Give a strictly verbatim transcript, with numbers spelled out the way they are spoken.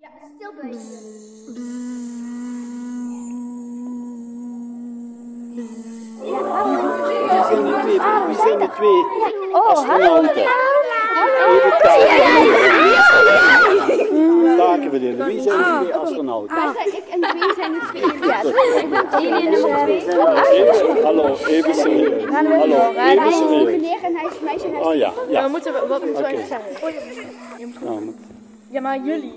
Ja, stil blijven. Wie zijn de twee, wie zijn de twee astronauten? Even taken verdienen. Wie zijn de twee astronauten? Wij zijn ik en wie zijn de twee? Ja, ik ben alien nummer twee. Even, hallo, even serieus. Hallo, even serieus. Meneer en hij is meisje en hij is... Oh ja, ja. Dan moeten we wat moeten we Oké. even zeggen. Nou, moet- Ja, maar jullie.